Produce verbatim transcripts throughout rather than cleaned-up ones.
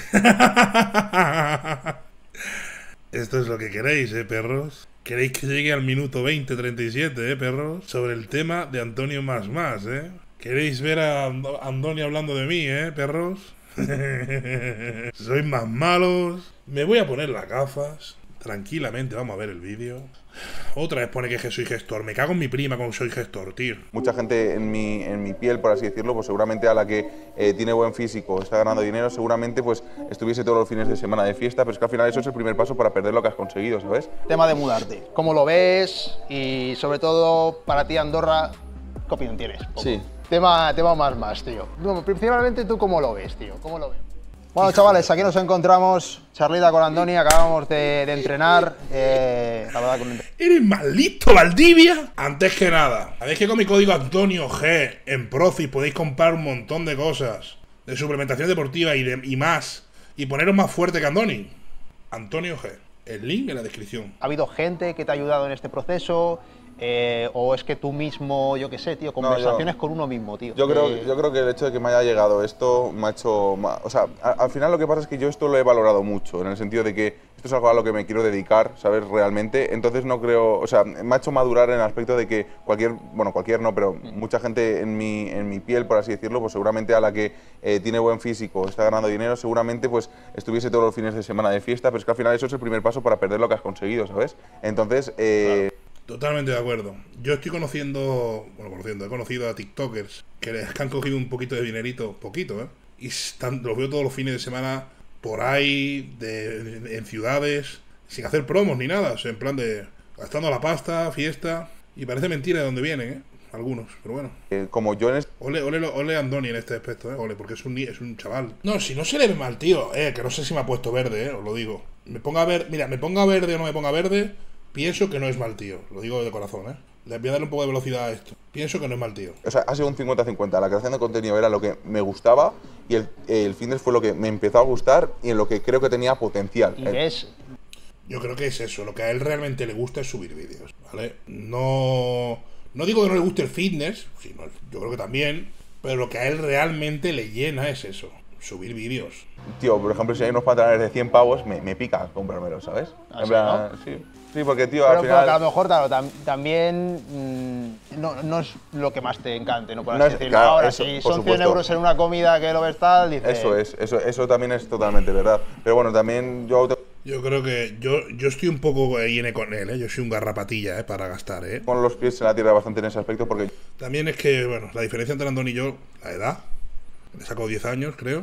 Esto es lo que queréis, ¿eh, perros? ¿Queréis que llegue al minuto veinte treinta y siete, eh, perros? Sobre el tema de Antonio Más Más, ¿eh? ¿Queréis ver a Andoni hablando de mí, eh, perros? Sois más malos. Me voy a poner las gafas. Tranquilamente, vamos a ver el vídeo. Otra vez pone que soy gestor. Me cago en mi prima con soy gestor, tío. Mucha gente en mi, en mi piel, por así decirlo, pues seguramente a la que eh, tiene buen físico, está ganando dinero, seguramente pues estuviese todos los fines de semana de fiesta, pero es que al final eso es el primer paso para perder lo que has conseguido, ¿sabes? Tema de mudarte. ¿Cómo lo ves? Y sobre todo, para ti, Andorra, ¿qué opinión tienes? Poco. Sí. Tema, tema más más, tío. No, principalmente, ¿tú cómo lo ves, tío? ¿Cómo lo ves? Bueno, chavales, aquí nos encontramos, charlita con Andoni, acabamos de, de entrenar, eh, la verdad con... ¿Eres maldito, Valdivia? Antes que nada, sabéis que con mi código Antonio G en Profit podéis comprar un montón de cosas, de suplementación deportiva y, de, y más, y poneros más fuerte que Andoni. Antonio G, el link en la descripción. ¿Ha habido gente que te ha ayudado en este proceso? Eh, ¿O es que tú mismo, yo qué sé, tío, conversaciones no, yo, con uno mismo, tío? Yo creo, eh... yo creo que el hecho de que me haya llegado esto me ha hecho... O sea, a, al final lo que pasa es que yo esto lo he valorado mucho, en el sentido de que esto es algo a lo que me quiero dedicar, ¿sabes? Realmente, entonces no creo... O sea, me ha hecho madurar en el aspecto de que cualquier... Bueno, cualquier no, pero mm. mucha gente en mi, en mi piel, por así decirlo, pues seguramente a la que eh, tiene buen físico, está ganando dinero, seguramente pues estuviese todos los fines de semana de fiesta, pero es que al final eso es el primer paso para perder lo que has conseguido, ¿sabes? Entonces... Eh, claro. Totalmente de acuerdo. Yo estoy conociendo, bueno, conociendo, he conocido a TikTokers que les han cogido un poquito de dinerito, poquito, ¿eh? Y están, los veo todos los fines de semana por ahí, de, en ciudades, sin hacer promos ni nada, o sea, en plan de gastando la pasta, fiesta, y parece mentira de dónde vienen, ¿eh? Algunos, pero bueno. Eh, como yo en este... Ole, ole, ole Andoni en este aspecto, ¿eh? Ole, porque es un, es un chaval. No, si no se le ve mal, tío, eh, que no sé si me ha puesto verde, ¿eh? Os lo digo. Me ponga ver, mira, me ponga verde o no me ponga verde... Pienso que no es mal tío, lo digo de corazón, ¿eh? Le voy a darle un poco de velocidad a esto. Pienso que no es mal tío. O sea, ha sido un cincuenta cincuenta. La creación de contenido era lo que me gustaba y el, el fitness fue lo que me empezó a gustar y en lo que creo que tenía potencial. ¿Y qué es? Yo creo que es eso. Lo que a él realmente le gusta es subir vídeos, ¿vale? No, no digo que no le guste el fitness, sino yo creo que también, pero lo que a él realmente le llena es eso. Subir vídeos. Tío, por ejemplo, si hay unos pantalones de cien pavos, me, me pica comprármelos, ¿sabes? ¿Ah, en plan, ¿no? sí. Sí, porque, tío, pero, al final... Pero a lo mejor, claro, tam también mmm, no, no es lo que más te encante, ¿no? Por así no es, decirlo. claro, Ahora, eso, si son cien supuesto. euros en una comida que lo ves tal, dices... Eso es, eso, eso también es totalmente verdad. Pero bueno, también yo... Yo creo que yo, yo estoy un poco ahí con él, ¿eh? Yo soy un garrapatilla, ¿eh? Para gastar, ¿eh? Con los pies en la tierra bastante en ese aspecto porque... También es que, bueno, la diferencia entre Andoni y yo, la edad. Le saco diez años, creo.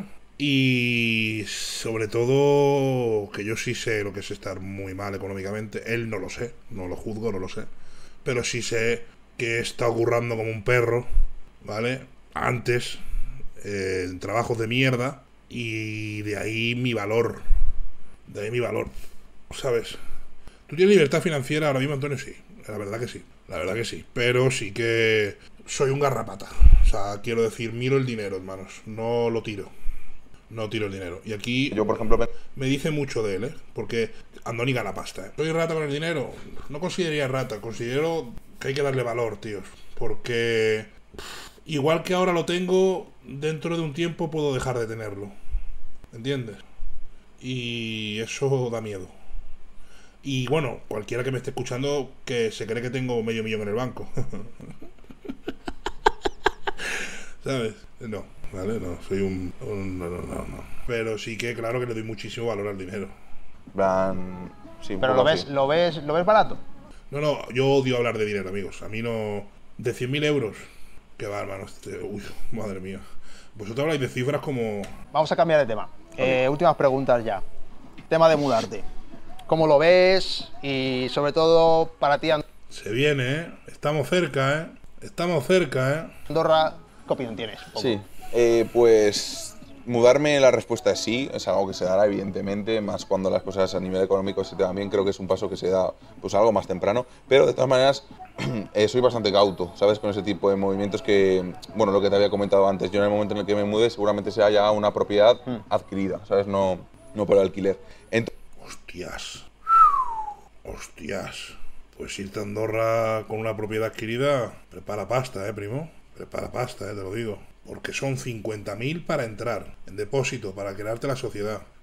Y sobre todo que yo sí sé lo que es estar muy mal económicamente. Él no lo sé, no lo juzgo, no lo sé. Pero sí sé que está currando como un perro, ¿vale? Antes, eh, en trabajos de mierda. Y de ahí mi valor. De ahí mi valor, ¿sabes? ¿Tú tienes libertad financiera ahora mismo, Antonio? Sí, la verdad que sí, la verdad que sí. Pero sí que soy un garrapata. O sea, quiero decir, miro el dinero, hermanos, no lo tiro. No tiro el dinero. Y aquí yo, por ejemplo, me... me dice mucho de él, ¿eh? Porque Andoni gana pasta, ¿eh? ¿Soy rata con el dinero? No consideraría rata. Considero que hay que darle valor, tíos. Porque igual que ahora lo tengo, dentro de un tiempo puedo dejar de tenerlo. ¿Entiendes? Y eso da miedo. Y bueno, cualquiera que me esté escuchando que se cree que tengo medio millón en el banco. ¿Sabes? No. ¿Vale? No, soy un... un no, no, no, no. Pero sí que claro que le doy muchísimo valor al dinero. Plan... Sí, ¿Pero lo ves, lo ves lo ves barato? No, no, yo odio hablar de dinero, amigos. A mí no... De cien mil euros. Qué va, hermano. Este... Uy, madre mía. Vosotros habláis de cifras como... Vamos a cambiar de tema. Eh, últimas preguntas ya. Tema de mudarte. ¿Cómo lo ves? Y sobre todo para ti, Se viene, ¿eh? Estamos cerca, ¿eh? Estamos cerca, ¿eh? Andorra, ¿qué opinión tienes? Sí. Eh, pues mudarme, la respuesta es sí, es algo que se dará evidentemente, más cuando las cosas a nivel económico se te van bien, creo que es un paso que se da pues algo más temprano, pero de todas maneras eh, soy bastante cauto, ¿sabes? Con ese tipo de movimientos que, bueno, lo que te había comentado antes, yo en el momento en el que me mude seguramente sea ya una propiedad mm. adquirida, ¿sabes? No, no por alquiler. Ent Hostias, hostias, pues irte a Andorra con una propiedad adquirida, prepara pasta, ¿eh, primo? Prepara pasta, ¿eh? Te lo digo. Porque son cincuenta mil para entrar, en depósito, para crearte la sociedad.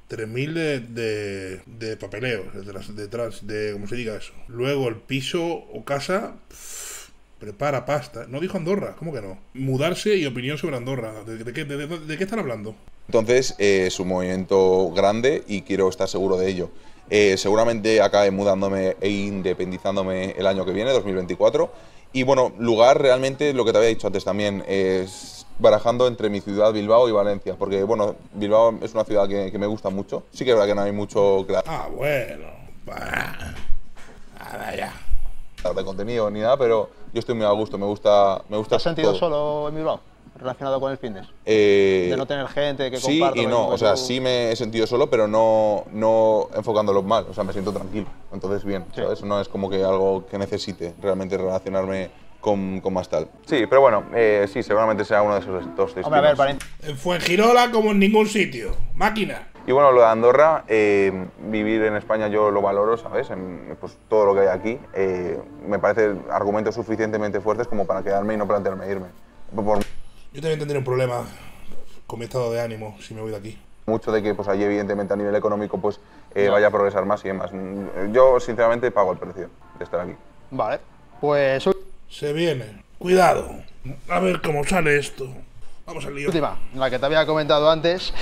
tres mil de, de, de papeleo, detrás, detrás de, ¿cómo se diga eso? Luego el piso o casa, pff, prepara pasta. No dijo Andorra, ¿cómo que no? Mudarse y opinión sobre Andorra. ¿De, de, qué, de, de, de qué están hablando? Entonces, eh, es un movimiento grande y quiero estar seguro de ello. Eh, seguramente acabe mudándome e independizándome el año que viene, dos mil veinticuatro. Y bueno, lugar realmente, lo que te había dicho antes también, es barajando entre mi ciudad, Bilbao y Valencia. Porque bueno, Bilbao es una ciudad que, que me gusta mucho. Sí que es verdad que no hay mucho Ah, bueno. Bah. Ahora ya. de contenido ni nada, pero yo estoy muy a gusto, me gusta, me gusta ¿Te has sentido todo. solo en Bilbao? Relacionado con el fitness. Eh, De no tener gente que sí comparta y lo no, mismo que o sea, tú. sí me he sentido solo, pero no, no enfocándolo mal, o sea, me siento tranquilo, entonces bien, Sí. ¿sabes? No es como que algo que necesite realmente relacionarme con, con más tal. Sí, pero bueno, eh, sí, seguramente sea uno de esos dos destinos. Hombre, a ver, para... En Fuengirola como en ningún sitio. Máquina. Y bueno, lo de Andorra, eh, vivir en España yo lo valoro, ¿sabes? En, pues todo lo que hay aquí, eh, me parece argumentos suficientemente fuertes como para quedarme y no plantearme irme. Por Yo también tendré un problema con mi estado de ánimo si me voy de aquí. mucho de que pues allí evidentemente a nivel económico pues eh, vaya a progresar más y demás. Yo sinceramente pago el precio de estar aquí. Vale, pues Se viene. Cuidado. A ver cómo sale esto. Vamos al lío. última, la que te había comentado antes.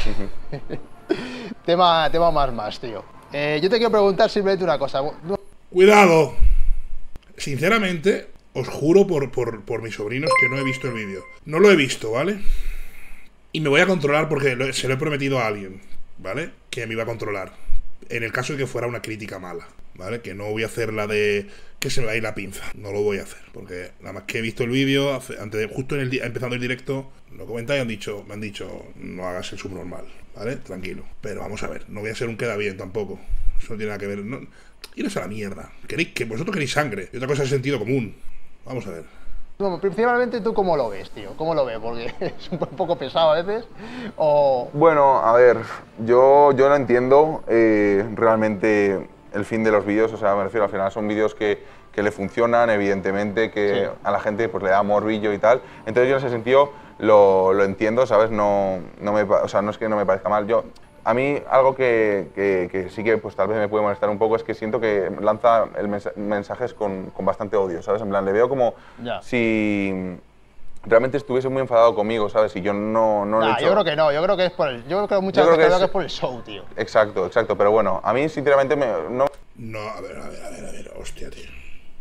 tema, tema más más, tío. Eh, yo te quiero preguntar simplemente una cosa. No- Cuidado. Sinceramente, os juro por, por, por mis sobrinos que no he visto el vídeo. No lo he visto, ¿vale? Y me voy a controlar porque lo- se lo he prometido a alguien, ¿vale? Que me iba a controlar. En el caso de que fuera una crítica mala, ¿vale? Que no voy a hacer la de que se me va a ir la pinza. No lo voy a hacer. Porque nada más que he visto el vídeo, hace- antes de, justo en el, di- empezando el directo, lo comentáis y han dicho, me han dicho, no hagas el subnormal, ¿vale? Tranquilo. Pero vamos a ver, no voy a ser un queda bien tampoco. Eso no tiene nada que ver. No, iros a la mierda. ¿Queréis que vosotros queréis sangre? Y otra cosa es sentido común. Vamos a ver. no, principalmente tú cómo lo ves, tío. ¿Cómo lo ves? Porque es un poco pesado a veces. O... Bueno, a ver, yo, yo no entiendo eh, realmente el fin de los vídeos, o sea, me refiero al final son vídeos que, que le funcionan, evidentemente, que Sí. a la gente pues le da morbillo y tal. Entonces yo en ese sentido lo, lo entiendo, ¿sabes? No, no me, pa- o sea, no es que no me parezca mal. Yo, a mí algo que, que, que sí que pues tal vez me puede molestar un poco es que siento que lanza el mensa- mensajes con, con bastante odio, ¿sabes? En plan, le veo como Ya. si realmente estuviese muy enfadado conmigo, ¿sabes? Y yo no, no lo he Nah, hecho. yo creo que no, yo creo que es por el. Yo creo que muchas Yo creo veces que creo es- que es por el show, tío. Exacto, exacto, pero bueno, a mí sinceramente me, no, No, a ver, a ver, a ver, a ver. Hostia, tío.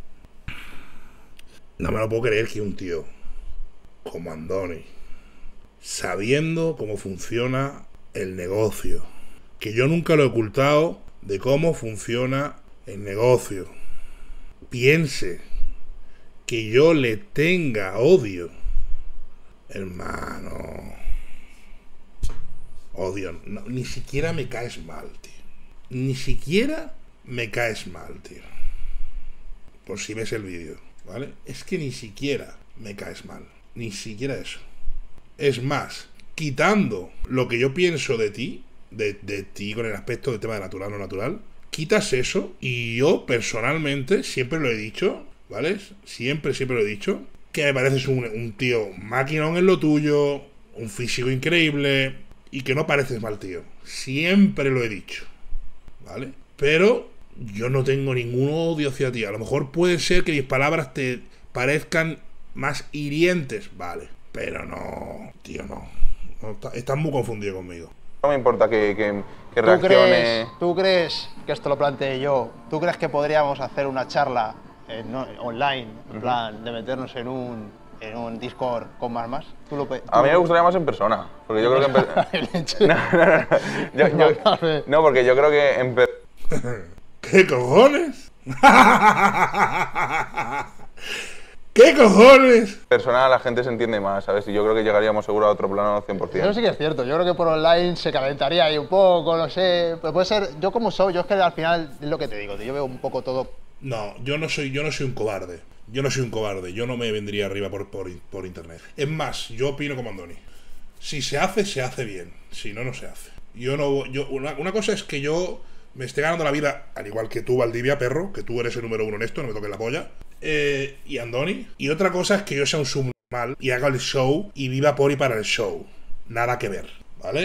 No me lo puedo creer que un tío como Andoni, sabiendo cómo funciona el negocio, que yo nunca lo he ocultado de cómo funciona el negocio, piense que yo le tenga odio. Hermano. Odio. No, ni siquiera me caes mal, tío. Ni siquiera me caes mal, tío. Por si ves el vídeo, ¿vale? Es que ni siquiera me caes mal. Ni siquiera eso. Es más, quitando lo que yo pienso de ti, de, de ti con el aspecto del tema de natural o no natural, quitas eso y yo personalmente siempre lo he dicho, ¿vale? Siempre, siempre lo he dicho, que me pareces un, un tío maquinón en lo tuyo, un físico increíble y que no pareces mal tío. Siempre lo he dicho, ¿vale? Pero yo no tengo ningún odio hacia ti. A lo mejor puede ser que mis palabras te parezcan más hirientes, vale. Pero no, tío, no. no está- estás muy confundido conmigo. no me importa que, que, que ¿Tú reaccione. crees, ¿Tú crees, que esto lo planteé yo, tú crees que podríamos hacer una charla eh, no, online, en plan, de meternos en un, en un Discord con más más? ¿Tú lo, pe- A tú mí me lo- gustaría más en persona, porque yo creo que en per- El hecho- no, no, no, yo- yo- Vale. no, porque yo creo que en per- ¿Qué cojones? ¿Qué cojones? persona la gente se entiende más, ¿sabes? Y yo creo que llegaríamos seguro a otro plano cien por Eso cien. sí que es cierto, yo creo que por online se calentaría ahí un poco, no sé, pero puede ser, yo como soy, yo es que al final es lo que te digo, tío, yo veo un poco todo. No, yo no soy, yo no soy un cobarde. Yo no soy un cobarde. Yo no me vendría arriba por, por, por internet. Es más, yo opino como Andoni. Si se hace, se hace bien. Si no, no se hace. Yo no, yo una, una cosa es que yo me esté ganando la vida, al igual que tú, Valdivia, perro, que tú eres el número uno en esto, no me toques la polla. Eh, y Andoni. Y otra cosa es que yo sea un subnormal y haga el show y viva por y para el show. Nada que ver, ¿vale?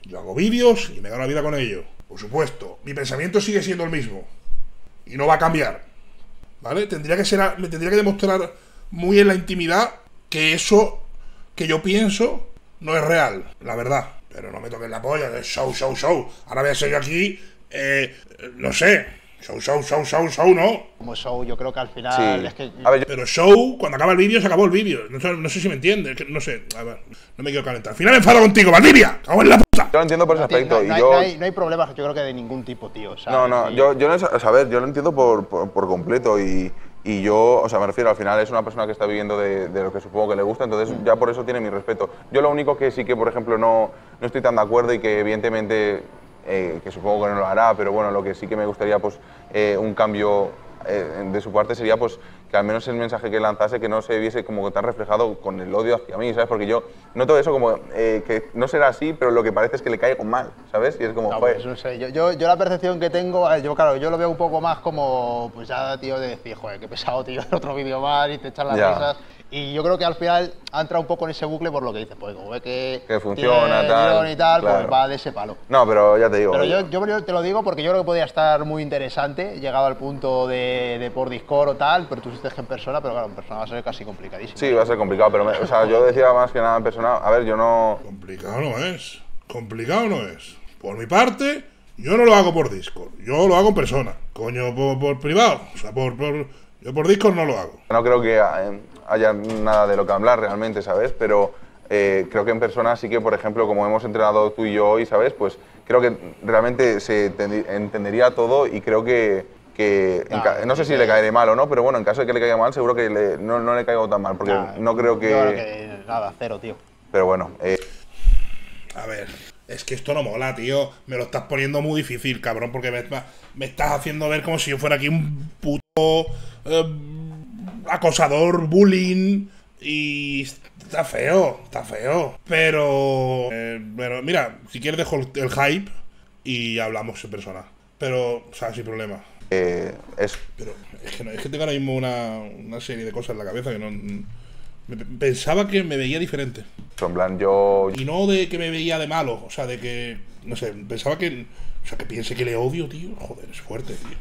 Yo hago vídeos y me gano la vida con ello. Por supuesto, mi pensamiento sigue siendo el mismo. Y no va a cambiar. ¿Vale? Tendría que ser, me tendría que demostrar muy en la intimidad que eso que yo pienso no es real, la verdad. Pero no me toques la polla, es show, show, show. Ahora voy a ser yo aquí, eh, no sé, show, show, show, show, show, ¿no? Como show, yo creo que al final Sí. es que... A ver, yo- Pero show, cuando acaba el vídeo, se acabó el vídeo. No, sé- no sé si me entiendes, que no sé, a ver, no me quiero calentar. Al final me enfado contigo, Valdivia, cago en la puta. yo lo entiendo por ese No, tío, aspecto. no, y no hay, yo, no hay- no hay problemas, yo creo que de ningún tipo, tío. ¿sabes? No, no, Y- yo, yo no, o sea, a ver, yo lo entiendo por, por, por completo y, y yo, o sea, me refiero, al final es una persona que está viviendo de, de lo que supongo que le gusta, entonces ya por eso tiene mi respeto. Yo lo único que sí que, por ejemplo, no, no estoy tan de acuerdo y que evidentemente, eh, que supongo que no lo hará, pero bueno, lo que sí que me gustaría, pues, eh, un cambio eh, de su parte sería, pues, que al menos el mensaje que lanzase que no se viese como tan reflejado con el odio hacia mí, ¿sabes? Porque yo noto eso como eh, que no será así, pero lo que parece es que le caigo mal, ¿sabes? Y es como, No, joder, pues no sé, yo, yo, yo la percepción que tengo, a ver, yo claro, yo lo veo un poco más como, pues ya, tío, de decir, joder, qué pesado, tío, el otro vídeo más y te echan las Ya. risas. Y yo creo que al final ha entrado un poco en ese bucle por lo que dices, pues como ve que, Que funciona, tiene tal, tirón y tal, claro. pues va de ese palo. no, pero ya te digo. Pero yo, yo yo te lo digo porque yo creo que podría estar muy interesante, llegado al punto de, de por Discord o tal, pero tú dices que en persona, pero claro, en persona va a ser casi complicadísimo. Sí, va a ser complicado, pero me- o sea, yo decía más que nada en persona, a ver, yo no... Complicado no es, complicado no es. Por mi parte, yo no lo hago por Discord, yo lo hago en persona. Coño, por, por privado, o sea, por, por, yo por Discord no lo hago. No creo que eh, haya nada de lo que hablar realmente, ¿sabes? Pero eh, creo que en persona sí que, por ejemplo, como hemos entrenado tú y yo hoy, ¿sabes? Pues creo que realmente se entendi- entendería todo y creo que... que en ca- Claro, no sé si que- le caeré mal o no, pero bueno, en caso de que le caiga mal, seguro que le- no, no le caigo tan mal, porque Nah, no creo que... Yo creo que nada, cero, tío. Pero bueno, eh, A ver, es que esto no mola, tío. Me lo estás poniendo muy difícil, cabrón, porque me, me estás haciendo ver como si yo fuera aquí un puto eh, acosador, bullying. Y está feo, está feo. Pero, eh, pero mira, si quieres dejo el, el hype y hablamos en persona. Pero, o sea, sin problema. eh, es... Pero es que, no, es que tengo ahora mismo una, una serie de cosas en la cabeza que no... me- Pensaba que me veía diferente. En plan, yo... Y no de que me veía de malo, o sea, de que, no sé, pensaba que, o sea, que piense que le odio, tío. Joder, es fuerte, tío.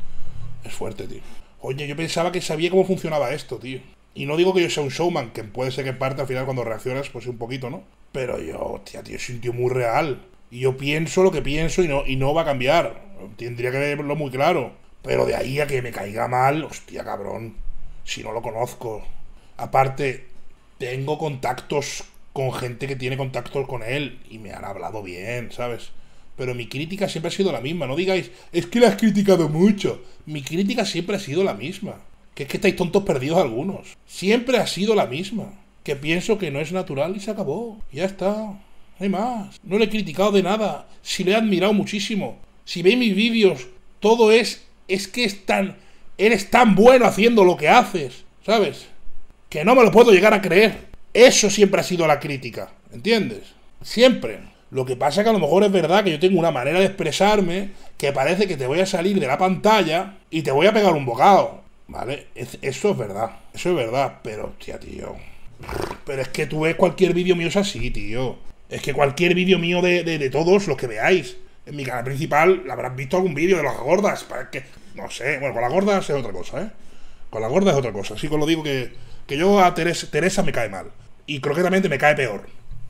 Es fuerte, tío. Oye, yo pensaba que sabía cómo funcionaba esto, tío. Y no digo que yo sea un showman, que puede ser que en parte al final cuando reaccionas, pues un poquito, ¿no? Pero yo, hostia, tío, soy un tío muy real. Y yo pienso lo que pienso y no, y no va a cambiar. Tendría que verlo muy claro. Pero de ahí a que me caiga mal, hostia, cabrón. Si no lo conozco. Aparte, tengo contactos con gente que tiene contactos con él y me han hablado bien, ¿sabes? Pero mi crítica siempre ha sido la misma. No digáis, es que la has criticado mucho. Mi crítica siempre ha sido la misma. Que es que estáis tontos perdidos algunos. Siempre ha sido la misma. Que pienso que no es natural y se acabó. Ya está. No hay más. No le he criticado de nada. Si le he admirado muchísimo. Si veis mis vídeos, todo es... Es que es tan... Eres tan bueno haciendo lo que haces, ¿sabes? Que no me lo puedo llegar a creer. Eso siempre ha sido la crítica, ¿entiendes? Siempre. Lo que pasa es que a lo mejor es verdad que yo tengo una manera de expresarme que parece que te voy a salir de la pantalla y te voy a pegar un bocado, ¿vale? Es- eso es verdad, eso es verdad, pero, hostia, tío. Pero es que tú ves cualquier vídeo mío es así, tío. Es que cualquier vídeo mío de, de, de todos los que veáis en mi canal principal, habrás visto algún vídeo de las gordas. Para que, no sé, bueno, con las gordas es otra cosa, ¿eh? Con las gordas es otra cosa. Así que lo digo que, que yo a Teresa, Teresa me cae mal. Y croquetamente me cae peor.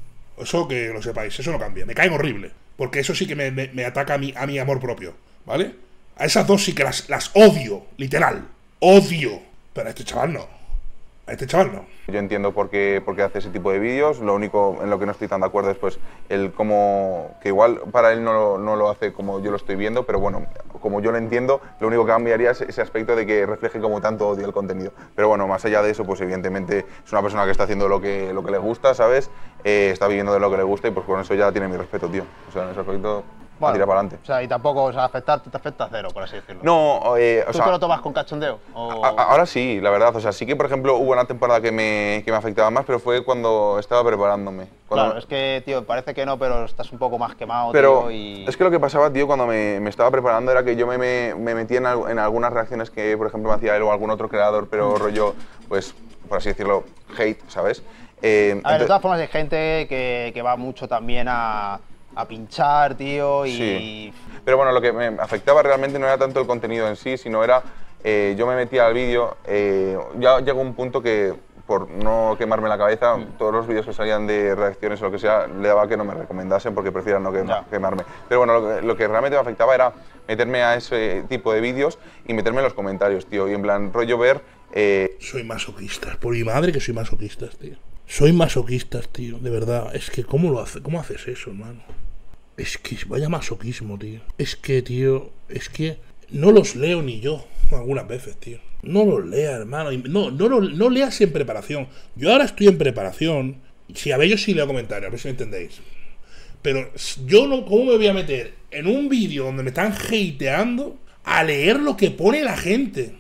Eso que lo sepáis, eso no cambia. Me caen horrible. Porque eso sí que me, me, me ataca a mi, a mi amor propio, ¿vale? A esas dos sí que las, las odio, literal. Odio. Pero a este chaval no. A este chaval no. Yo entiendo por qué, por qué hace ese tipo de vídeos. Lo único en lo que no estoy tan de acuerdo es pues el cómo, que igual para él no lo, no lo hace como yo lo estoy viendo, pero bueno, como yo lo entiendo, lo único que cambiaría es ese aspecto de que refleje como tanto odio el contenido. Pero bueno, más allá de eso, pues evidentemente es una persona que está haciendo lo que, lo que le gusta, ¿sabes? Eh, está viviendo de lo que le gusta y pues con eso ya tiene mi respeto, tío. O sea, en ese aspecto, a tirar para adelante. O sea, y tampoco, o sea, afectarte te afecta cero, por así decirlo. No, eh, o ¿Tú sea... te lo tomas con cachondeo? O... A- a- Ahora sí, la verdad. O sea, sí que, por ejemplo, hubo una temporada que me, que me afectaba más, pero fue cuando estaba preparándome. Cuando- Claro, es que, tío, parece que no, pero estás un poco más quemado, Pero tío, y... es que lo que pasaba, tío, cuando me, me estaba preparando era que yo me, me, me metía en, al- en algunas reacciones que, por ejemplo, me hacía él o algún otro creador, pero rollo, pues, por así decirlo, hate, ¿sabes? Eh, A ver, de entonces- todas formas hay gente que, que va mucho también a, a pinchar, tío, y... Sí. Pero bueno, lo que me afectaba realmente no era tanto el contenido en sí, sino era, eh, yo me metía al vídeo, eh, ya llegó un punto que, por no quemarme la cabeza, mm. todos los vídeos que salían de reacciones o lo que sea, le daba que no me recomendasen porque prefiero no quema, quemarme. Pero bueno, lo que, lo que realmente me afectaba era meterme a ese tipo de vídeos y meterme en los comentarios, tío, y en plan, rollo ver... Eh... Soy masoquista, por mi madre que soy masoquista, tío. Soy masoquista, tío, de verdad. Es que, ¿cómo lo hace? ¿Cómo haces eso, hermano? Es que, vaya masoquismo, tío. Es que, tío, es que no los leo ni yo, algunas veces, tío. No los lea, hermano. No, no, no, no leas en preparación. Yo ahora estoy en preparación. Sí, a ver, yo sí leo comentarios, a ver si me entendéis. Pero yo no, ¿cómo me voy a meter en un vídeo donde me están hateando a leer lo que pone la gente?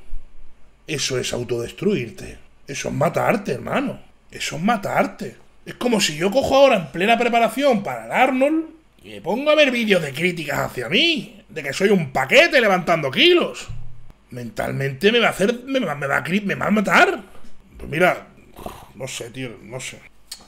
Eso es autodestruirte. Eso es matarte, hermano. Eso es matarte. Es como si yo cojo ahora en plena preparación para el Arnold y me pongo a ver vídeos de críticas hacia mí, de que soy un paquete levantando kilos. Mentalmente me va a hacer, me va, me va, a, me va a matar. Pues mira, no sé, tío, no sé.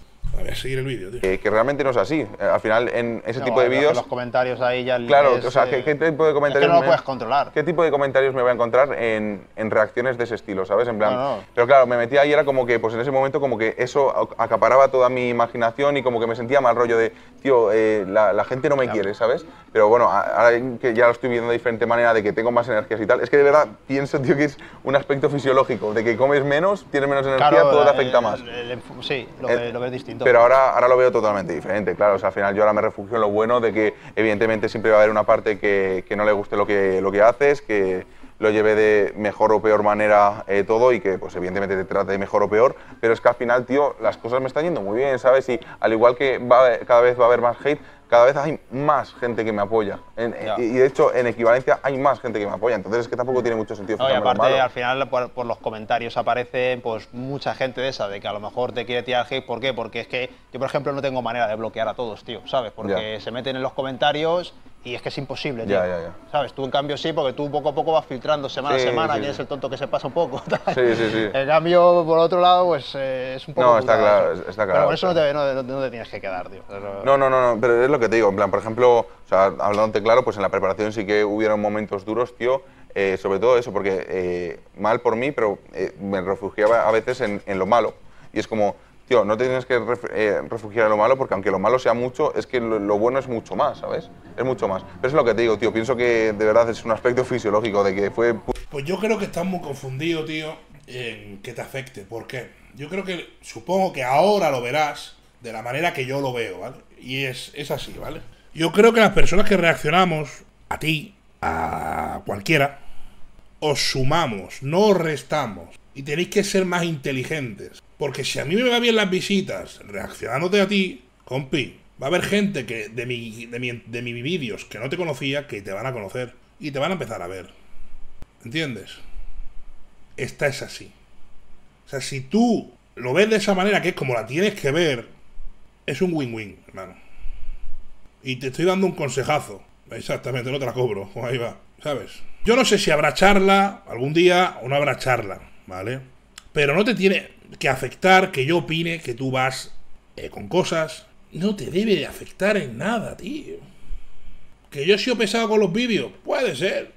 A ver, seguir el vídeo, tío. Eh, que realmente no es así. Eh, al final, en ese no, tipo de vídeos... los comentarios ahí ya... Claro, es, o sea, ¿qué, ¿qué tipo de comentarios... Es que no lo me, puedes controlar. ¿Qué tipo de comentarios me voy a encontrar en, en reacciones de ese estilo, sabes? En plan... No, no. Pero claro, me metía ahí y era como que, pues en ese momento, como que eso acaparaba toda mi imaginación y como que me sentía mal rollo de, tío, eh, la, la gente no me claro. quiere, ¿sabes? Pero bueno, ahora que ya lo estoy viendo de diferente manera, de que tengo más energías y tal, es que de verdad pienso, tío, que es un aspecto fisiológico, de que comes menos, tienes menos energía, claro, todo te afecta el, más. El, el, sí, lo, eh, lo ves distinto. Pero ahora, ahora lo veo totalmente diferente, claro. O sea, al final yo ahora me refugio en lo bueno de que evidentemente siempre va a haber una parte que, que no le guste lo que, lo que haces, que lo lleve de mejor o peor manera eh, todo y que pues evidentemente te trate de mejor o peor, pero es que al final, tío, las cosas me están yendo muy bien, ¿sabes? Y al igual que va, cada vez va a haber más hate, cada vez hay más gente que me apoya. En, y, y de hecho, en equivalencia hay más gente que me apoya. Entonces es que tampoco tiene mucho sentido. No, y aparte, al final, por, por los comentarios aparece pues mucha gente de esa, de que a lo mejor te quiere tirar hate. ¿Por qué? Porque es que yo, por ejemplo, no tengo manera de bloquear a todos, tío, ¿sabes? Porque ya. se meten en los comentarios y es que es imposible, tío. Ya, ya, ya. ¿Sabes? Tú, en cambio, sí, porque tú poco a poco vas filtrando semana sí, a semana, sí, quién sí. es el tonto que se pasa un poco. Sí, sí, sí. En cambio, por otro lado, pues eh, es un poco... No, está claro, está claro. Pero por eso no te, no, no, no te tienes que quedar, tío. Pero... No, no, no, no, pero es lo que te digo, en plan, por ejemplo, o sea, hablándote claro, pues en la preparación sí que hubieron momentos duros, tío, eh, sobre todo eso, porque eh, mal por mí, pero eh, me refugiaba a veces en, en lo malo. Y es como, tío, no te tienes que ref, eh, refugiar en lo malo, porque aunque lo malo sea mucho, es que lo, lo bueno es mucho más, ¿sabes? Es mucho más. Pero es lo que te digo, tío, pienso que de verdad es un aspecto fisiológico, de que fue... Pues yo creo que estás muy confundido, tío, en que te afecte. ¿Por qué? Yo creo que, supongo que ahora lo verás de la manera que yo lo veo, ¿vale? Y es, es así, ¿vale? Yo creo que las personas que reaccionamos, a ti, a cualquiera, os sumamos, no os restamos. Y tenéis que ser más inteligentes. Porque si a mí me va bien las visitas reaccionándote a ti, compi, va a haber gente que de mi, de mi, de mis vídeos que no te conocía, que te van a conocer y te van a empezar a ver. ¿Entiendes? Esta es así. O sea, si tú lo ves de esa manera, que es como la tienes que ver, es un win-win, hermano. Y te estoy dando un consejazo. Exactamente, no te la cobro. Ahí va, ¿sabes? Yo no sé si habrá charla algún día o no habrá charla, ¿vale? Pero no te tiene que afectar que yo opine que tú vas eh, con cosas. No te debe de afectar en nada, tío. ¿Que yo he sido pesado con los vídeos? Puede ser.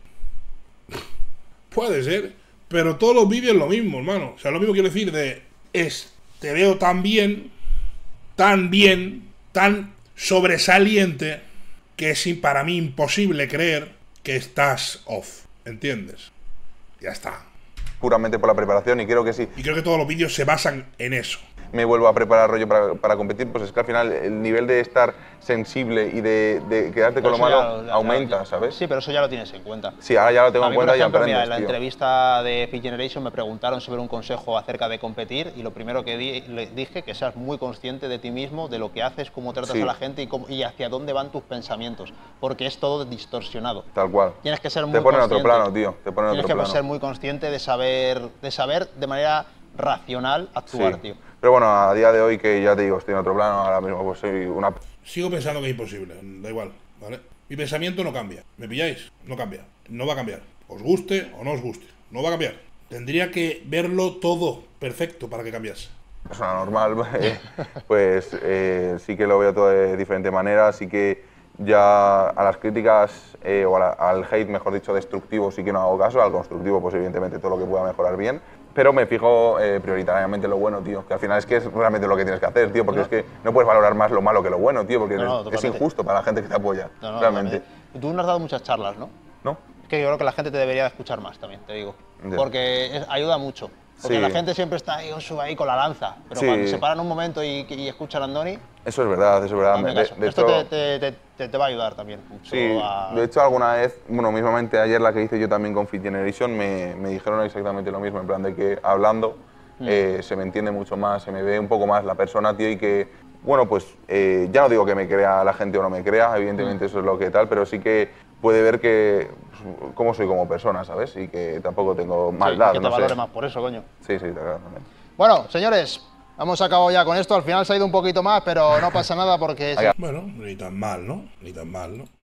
Puede ser. Pero todos los vídeos es lo mismo, hermano. O sea, lo mismo quiero decir de... Es, te veo tan bien, tan bien, tan sobresaliente, que es para mí imposible creer que estás off. ¿Entiendes? Ya está. Puramente por la preparación y creo que sí. Y creo que todos los vídeos se basan en eso. Me vuelvo a preparar rollo para, para competir, pues es que al final el nivel de estar sensible y de, de quedarte pero con lo malo lo, aumenta, ya, ¿sabes? Sí, pero eso ya lo tienes en cuenta. Sí, ahora ya lo tengo a mí, en cuenta por ejemplo, y aprendes, mira, en la tío. entrevista de Fit Generation me preguntaron sobre un consejo acerca de competir y lo primero que di, le dije que seas muy consciente de ti mismo, de lo que haces, cómo tratas sí. a la gente y, cómo, y hacia dónde van tus pensamientos, porque es todo distorsionado. Tal cual. Tienes que ser muy Te ponen en consciente. otro plano, tío. Te ponen en Tienes otro que plano. ser muy consciente de saber, de saber de manera racional actuar, sí. tío. Pero bueno, a día de hoy, que ya te digo, estoy en otro plano, ahora mismo pues soy una... Sigo pensando que es imposible, da igual, ¿vale? Mi pensamiento no cambia, ¿me pilláis? No cambia, no va a cambiar. Os guste o no os guste, no va a cambiar. Tendría que verlo todo perfecto para que cambiase. Persona normal, eh, pues eh, sí que lo veo todo de diferente manera, sí que Ya a las críticas eh, o a la, al hate, mejor dicho, destructivo sí que no hago caso, al constructivo pues evidentemente todo lo que pueda mejorar bien, pero me fijo eh, prioritariamente en lo bueno, tío, que al final es que es realmente lo que tienes que hacer, tío, porque no. es que no puedes valorar más lo malo que lo bueno, tío, porque no, no, es, es injusto para la gente que te apoya, no, no, realmente. Totalmente. Tú no has dado muchas charlas, ¿no? No. Es que yo creo que la gente te debería escuchar más también, te digo, ya. porque es, ayuda mucho. Porque sí. la gente siempre está ahí, ahí con la lanza, pero sí. cuando se paran un momento y, y escuchan a Andoni... Eso es verdad, eso es verdad. De, de Esto hecho, te, te, te, te va a ayudar también mucho. Sí, a... de hecho alguna vez, bueno, mismamente ayer la que hice yo también con Fit Generation, me, me dijeron exactamente lo mismo, en plan de que hablando mm. eh, se me entiende mucho más, se me ve un poco más la persona, tío, y que, bueno, pues eh, ya no digo que me crea la gente o no me crea, evidentemente mm. eso es lo que tal, pero sí que puede ver que pues, cómo soy como persona, ¿sabes? Y que tampoco tengo maldad, sí, que te no valore sé. más por eso, coño. Sí, sí, claro, también. Bueno, señores, hemos acabado ya con esto. Al final se ha ido un poquito más, pero no pasa nada porque... Bueno, ni tan mal, ¿no? Ni tan mal, ¿no?